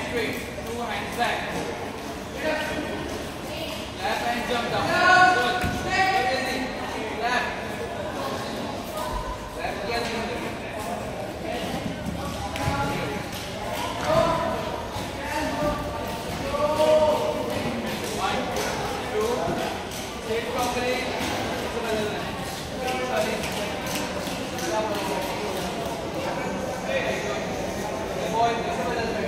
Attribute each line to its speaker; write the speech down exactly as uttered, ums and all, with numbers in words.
Speaker 1: straight. Two hands back. Left hand jump down. Good. Very easy. Left. Left again. One, two, sit properly. Boy,